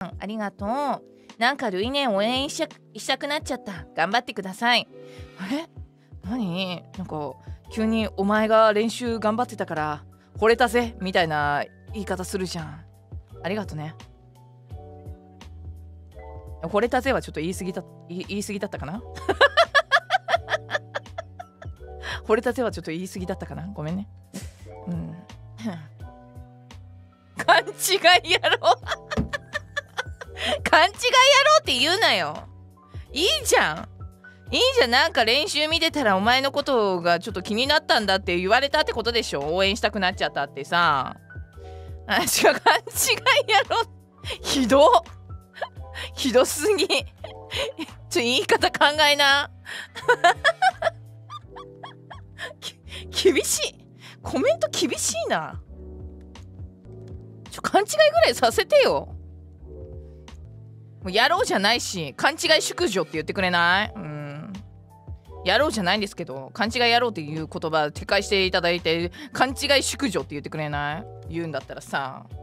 ありがとう。なんかルイネ応援したくなっちゃった。頑張ってください。何なんか急にお前が練習頑張ってたから惚れたぜみたいな言い方するじゃん。ありがとね。惚れたぜはちょっと言い過ぎだったかな惚れたぜはちょっと言い過ぎだったかな、ごめんね。勘違い野郎勘違い野郎って言うなよ。いいじゃんなんか練習見てたらお前のことがちょっと気になったんだって言われたってことでしょ。応援したくなっちゃったってさ。違う、勘違い野郎ひどすぎ言い方考えな厳しい、コメント厳しいな。勘違いぐらいさせてよ。もうやろうじゃないし、勘違い淑女って言ってくれない？やろうじゃないんですけど、勘違いやろうっていう言葉撤回していただいて、勘違い淑女って言ってくれない？言うんだったらさ。